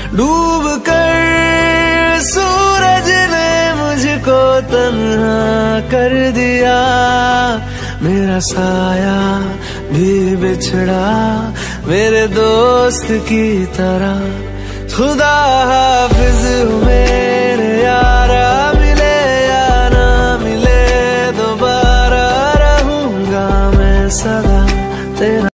डूब कर सूरज ने मुझको तन्हा कर दिया, मेरा साया भी बिछड़ा मेरे दोस्त की तरह। खुदा हाफिज मेरे यार।